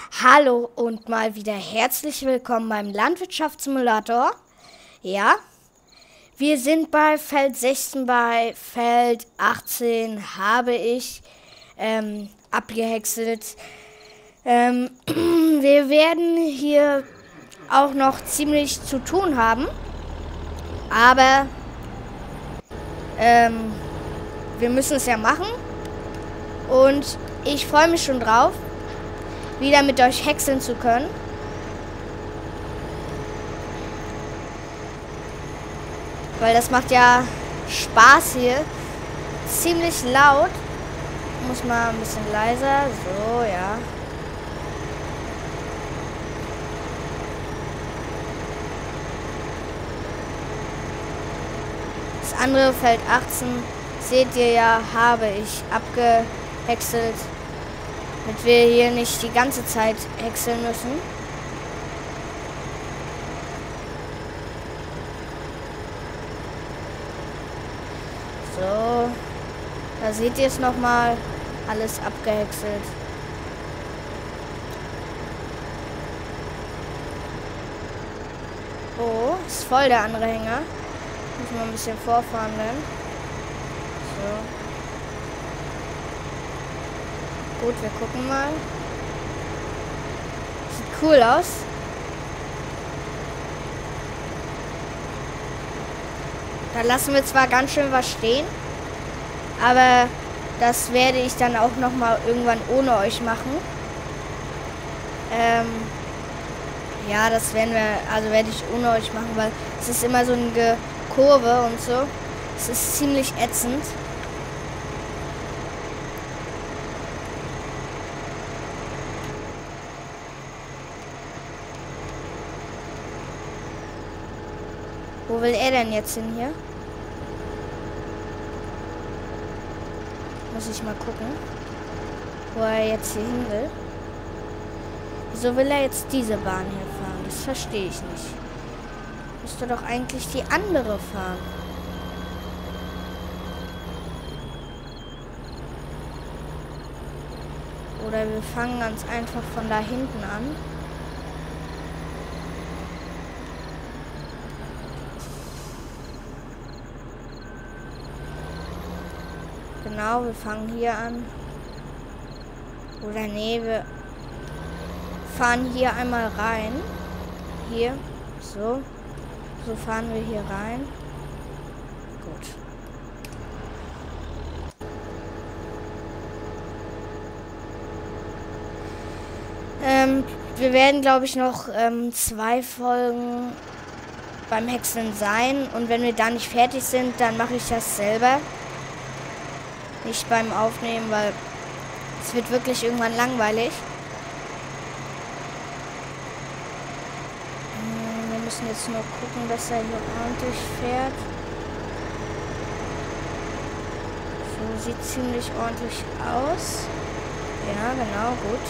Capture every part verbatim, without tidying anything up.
Hallo und mal wieder herzlich willkommen beim Landwirtschaftssimulator. Ja, wir sind bei Feld sechzehn, bei Feld achtzehn habe ich ähm, abgehäckselt. Ähm, wir werden hier auch noch ziemlich zu tun haben, aber ähm, wir müssen es ja machen und ich freue mich schon drauf, wieder mit euch häckseln zu können. Weil das macht ja Spaß hier. Ziemlich laut. Muss mal ein bisschen leiser. So, ja. Das andere Feld achtzehn, seht ihr ja, habe ich abgehäckselt. Damit wir hier nicht die ganze Zeit häckseln müssen. So, da seht ihr es nochmal, alles abgehäckselt. Oh, ist voll der Anhänger. Muss man ein bisschen vorfahren dann. So. Gut, wir gucken mal. Sieht cool aus. Da lassen wir zwar ganz schön was stehen, aber das werde ich dann auch noch mal irgendwann ohne euch machen. Ähm, ja, das werden wir, also werde ich ohne euch machen, weil es ist immer so eine Kurve und so. Es ist ziemlich ätzend. Wo will er denn jetzt hin hier? Muss ich mal gucken, wo er jetzt hier hin will. Wieso will er jetzt diese Bahn hier fahren? Das verstehe ich nicht. Müsste doch eigentlich die andere fahren. Oder wir fangen ganz einfach von da hinten an. Genau, wir fangen hier an. Oder nee, wir fahren hier einmal rein. Hier, so. So fahren wir hier rein. Gut. Ähm, wir werden, glaube ich, noch ähm, zwei Folgen beim Häckseln sein. Und wenn wir da nicht fertig sind, dann mache ich das selber. Nicht beim Aufnehmen, weil es wird wirklich irgendwann langweilig. Wir müssen jetzt nur gucken, dass er hier ordentlich fährt. So, sieht ziemlich ordentlich aus. Ja, genau, gut.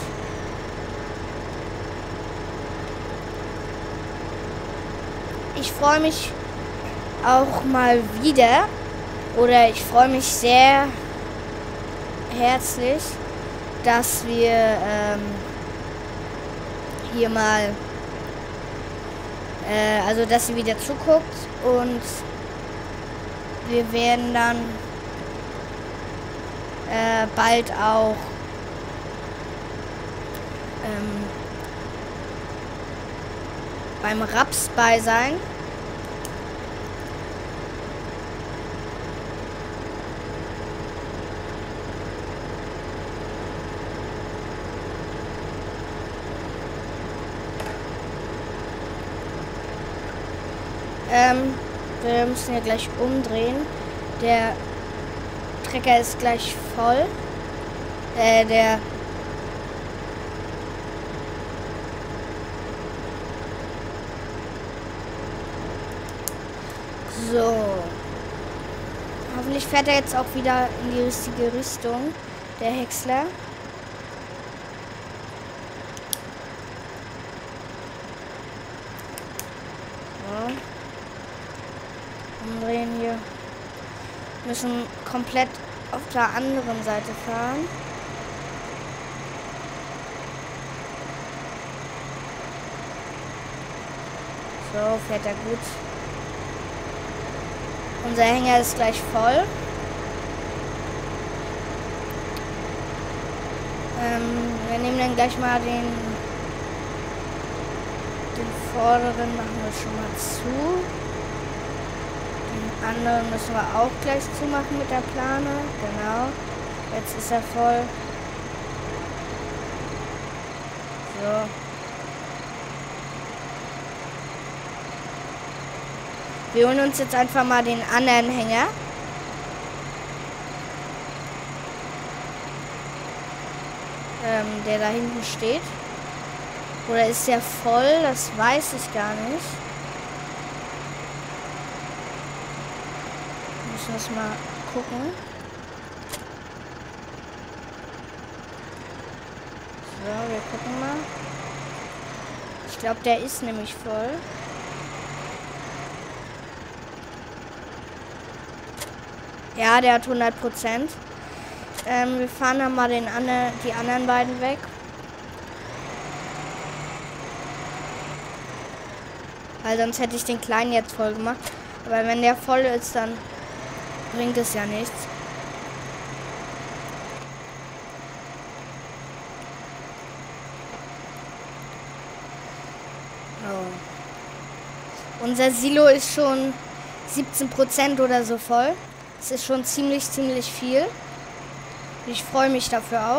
Ich freue mich auch mal wieder, oder ich freue mich sehr herzlich, dass wir ähm, hier mal, äh, also dass sie wieder zuguckt, und wir werden dann äh, bald auch ähm, beim Raps bei sein. Ähm, wir müssen hier gleich umdrehen. Der Trecker ist gleich voll. Äh, der... So. Hoffentlich fährt er jetzt auch wieder in die richtige Richtung, der Häcksler. So. Umdrehen hier. Müssen komplett auf der anderen Seite fahren. So, fährt er gut. Unser Hänger ist gleich voll. Ähm, wir nehmen dann gleich mal den, den vorderen, machen wir schon mal zu. Den anderen müssen wir auch gleich zumachen mit der Plane. Genau. Jetzt ist er voll. So. Wir holen uns jetzt einfach mal den anderen Hänger. Ähm, der da hinten steht. Oder ist der voll? Das weiß ich gar nicht. Wir müssen das mal gucken. So, wir gucken mal. Ich glaube, der ist nämlich voll. Ja, der hat hundert Prozent. Ähm, wir fahren dann mal den andre, die anderen beiden weg. Weil sonst hätte ich den kleinen jetzt voll gemacht. Aber wenn der voll ist, dann bringt es ja nichts. Oh. Unser Silo ist schon siebzehn Prozent oder so voll. Es ist schon ziemlich, ziemlich viel. Ich freue mich dafür auch.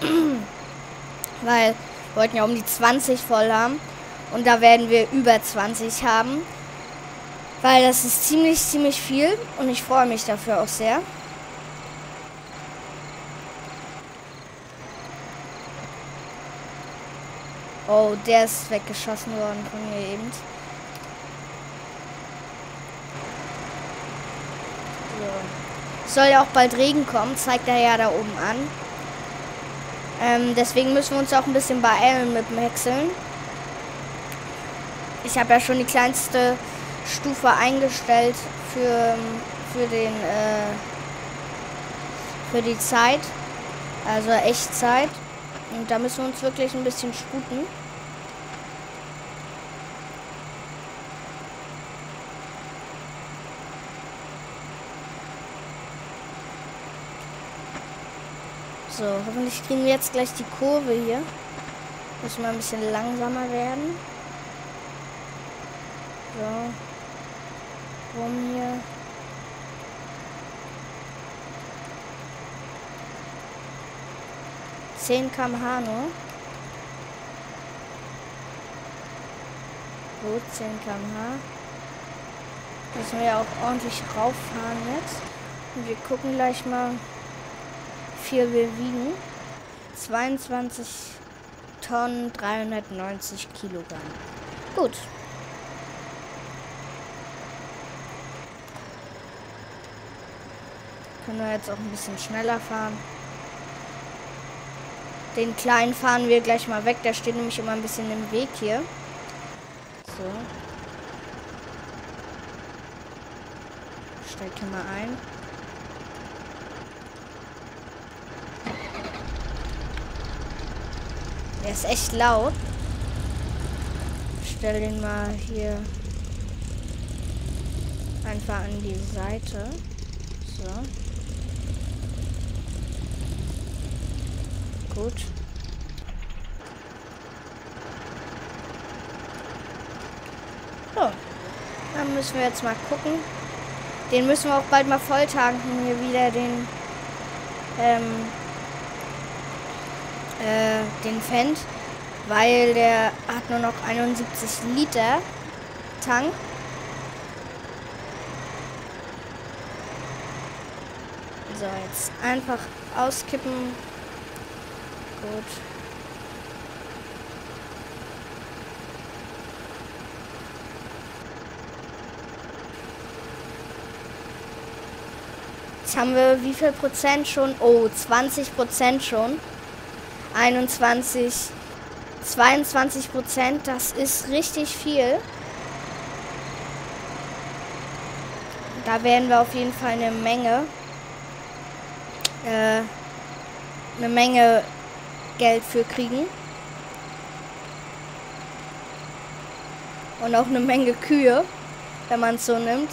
Weil wir wollten ja um die zwanzig voll haben. Und da werden wir über zwanzig haben. Weil das ist ziemlich, ziemlich viel. Und ich freue mich dafür auch sehr. Oh, der ist weggeschossen worden von mir eben. So. Soll ja auch bald Regen kommen, zeigt er ja da oben an. Ähm, deswegen müssen wir uns auch ein bisschen beeilen mit dem Häckseln. Ich habe ja schon die kleinste Stufe eingestellt für, für den äh, für die Zeit, also Echtzeit. Und da müssen wir uns wirklich ein bisschen sputen. So, hoffentlich kriegen wir jetzt gleich die Kurve hier. Müssen wir ein bisschen langsamer werden. So. Rum hier. zehn Kilometer pro Stunde nur. Gut, zehn Kilometer pro Stunde. Müssen wir ja auch ordentlich rauffahren jetzt. Und wir gucken gleich mal, wie viel wir wiegen. zweiundzwanzig Tonnen, dreihundertneunzig Kilogramm. Gut. Können wir jetzt auch ein bisschen schneller fahren. Den kleinen fahren wir gleich mal weg. Der steht nämlich immer ein bisschen im Weg hier. So. Steigt hier mal ein. Der ist echt laut. Ich stell den mal hier einfach an die Seite. So. Gut. So. Dann müssen wir jetzt mal gucken. Den müssen wir auch bald mal voll tanken. Hier wieder den ähm, äh, den Fendt. Weil der hat nur noch einundsiebzig Liter Tank. So, jetzt einfach auskippen. Gut. Jetzt haben wir wie viel Prozent schon? Oh, zwanzig Prozent schon. einundzwanzig, zweiundzwanzig Prozent. Das ist richtig viel. Da werden wir auf jeden Fall eine Menge, äh, eine Menge Geld für kriegen. Und auch eine Menge Kühe, wenn man es so nimmt.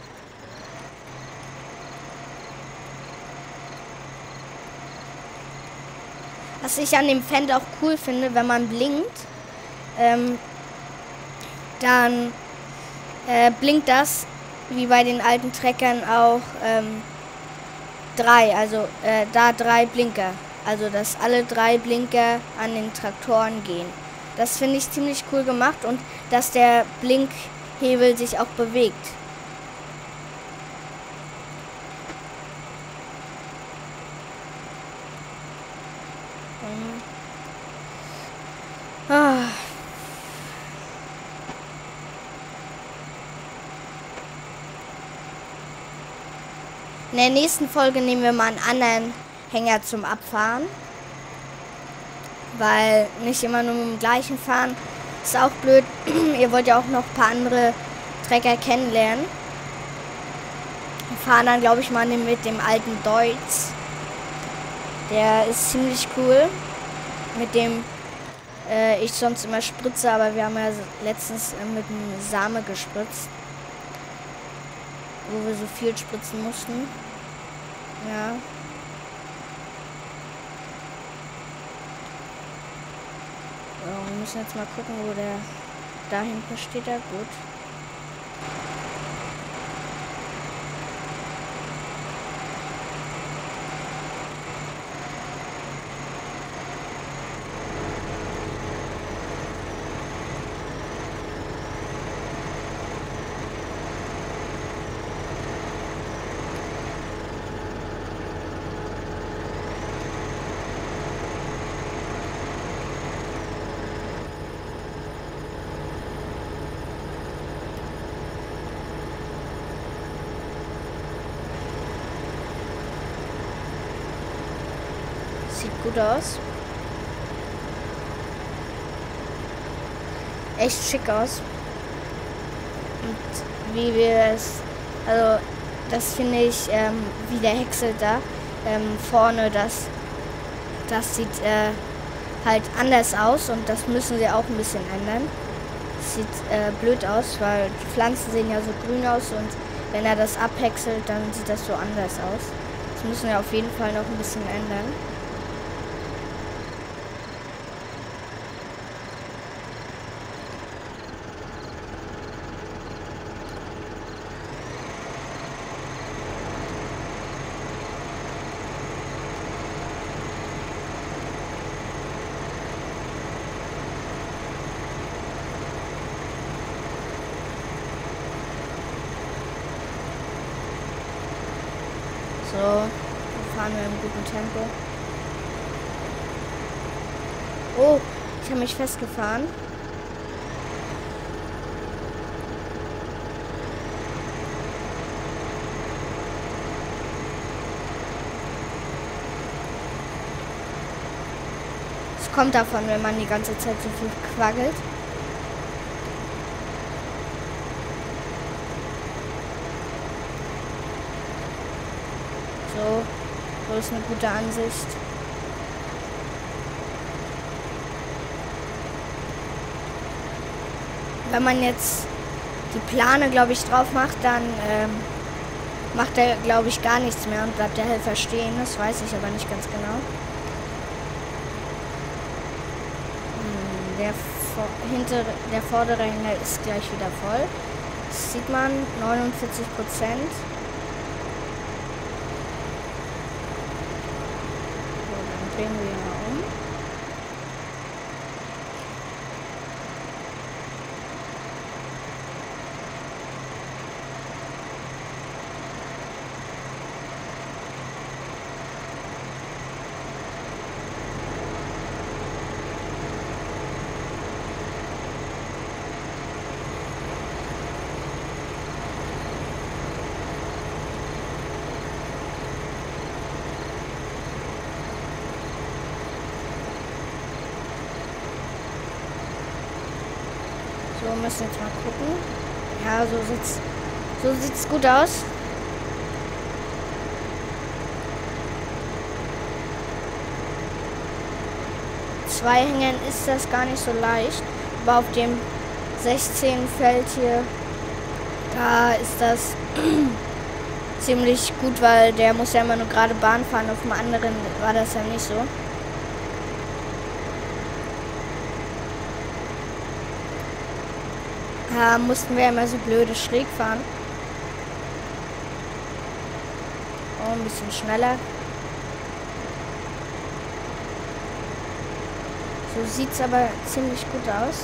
Was ich an dem Fendt auch cool finde, wenn man blinkt, ähm, dann äh, blinkt das, wie bei den alten Treckern auch, ähm, drei, also äh, da drei Blinker. Also, dass alle drei Blinker an den Traktoren gehen. Das finde ich ziemlich cool gemacht und dass der Blinkhebel sich auch bewegt. Mhm. Ah. In der nächsten Folge nehmen wir mal einen anderen Hänger zum Abfahren. Weil nicht immer nur mit dem gleichen fahren ist auch blöd. Ihr wollt ja auch noch ein paar andere Trecker kennenlernen. Wir fahren dann, glaube ich, mal mit dem alten Deutz. Der ist ziemlich cool. Mit dem äh, ich sonst immer spritze, aber wir haben ja letztens äh, mit dem Same gespritzt. Wo wir so viel spritzen mussten. Ja. So, wir müssen jetzt mal gucken, wo der da hinten steht. Er gut. Sieht gut aus. Echt schick aus. Und wie wir es, also das finde ich, ähm, wie der häckselt da ähm, vorne, das, das sieht äh, halt anders aus und das müssen sie auch ein bisschen ändern. Sieht äh, blöd aus, weil die Pflanzen sehen ja so grün aus und wenn er das abhäckselt, dann sieht das so anders aus. Das müssen wir auf jeden Fall noch ein bisschen ändern. So, fahren wir im guten Tempo. Oh, ich habe mich festgefahren. Es kommt davon, wenn man die ganze Zeit so viel quackelt. So, so ist eine gute Ansicht. Wenn man jetzt die Plane, glaube ich, drauf macht, dann ähm, macht er, glaube ich, gar nichts mehr und bleibt der Helfer stehen. Das weiß ich aber nicht ganz genau. Hm, der, vor hintere, der vordere Hänger ist gleich wieder voll. Das sieht man, neunundvierzig Prozent. Drehen wir mal um. So, müssen jetzt mal gucken. Ja, so sieht's, so sieht's gut aus. Zwei Hängern ist das gar nicht so leicht, aber auf dem sechzehn Feld hier. Da ist das ziemlich gut, weil der muss ja immer nur gerade Bahn fahren. Auf dem anderen war das ja nicht so. Da mussten wir immer so blöde schräg fahren. Oh, ein bisschen schneller. So sieht es aber ziemlich gut aus.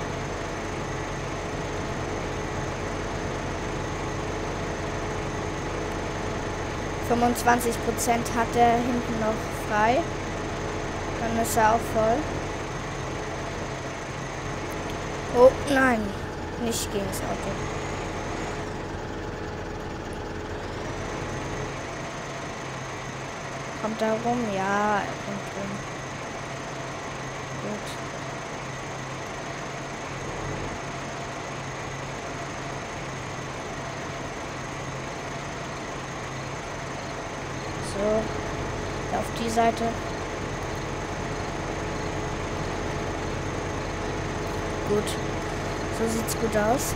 fünfundzwanzig Prozent hat er hinten noch frei. Dann ist er auch voll. Oh nein, nicht gegen das Auto. Kommt er rum? Ja, er kommt rum. Gut. So, auf die Seite. Gut. So sieht's gut aus.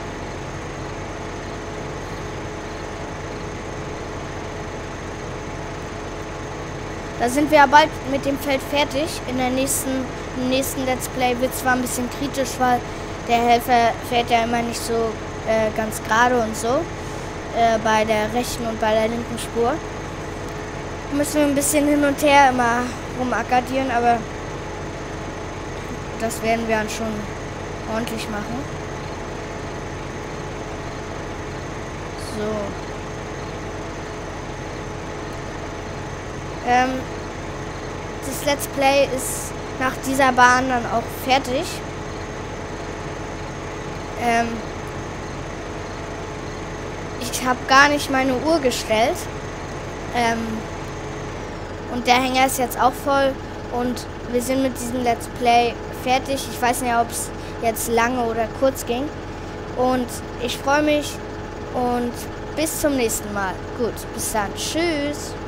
Da sind wir ja bald mit dem Feld fertig. In der nächsten, im nächsten Let's Play wird zwar ein bisschen kritisch, weil der Helfer fährt ja immer nicht so äh, ganz gerade und so. Äh, bei der rechten und bei der linken Spur. Müssen wir ein bisschen hin und her immer rumackadieren, aber das werden wir dann schon ordentlich machen. So. Ähm, das Let's Play ist nach dieser Bahn dann auch fertig. Ähm, ich habe gar nicht meine Uhr gestellt. Ähm, und der Hänger ist jetzt auch voll. Und wir sind mit diesem Let's Play fertig. Ich weiß nicht, ob es jetzt lange oder kurz ging. Und ich freue mich und bis zum nächsten Mal. Gut, bis dann. Tschüss.